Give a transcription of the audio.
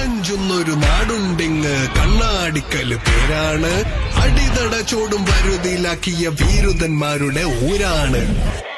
വാളഞ്ചുന്നൊരു നാടുണ്ടിങ് കണ്ണാടിക്കല് പേരാണ്. അടിതട ചോടും വരുതിയിലാക്കിയ വീരുതന്മാരുടെ ഊരാണ്.